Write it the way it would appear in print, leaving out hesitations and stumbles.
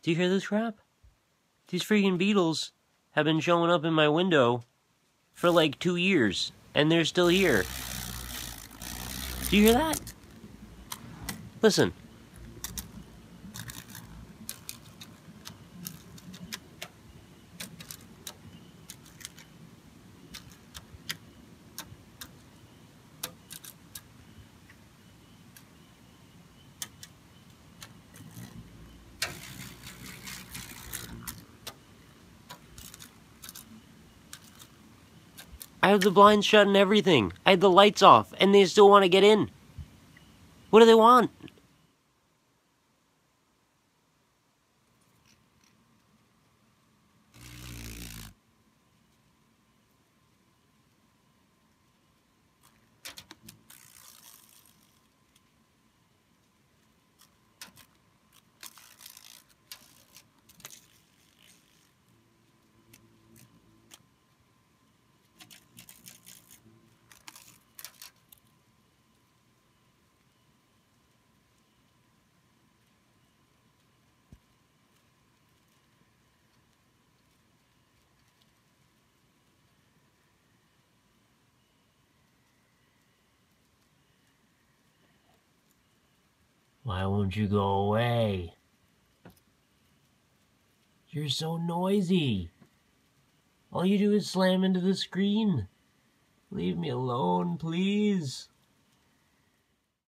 Do you hear this crap? These freaking beetles have been showing up in my window for like 2 years, and they're still here. Do you hear that? Listen. I have the blinds shut and everything. I had the lights off, and they still want to get in. What do they want? Why won't you go away? You're so noisy. All you do is slam into the screen. Leave me alone, please.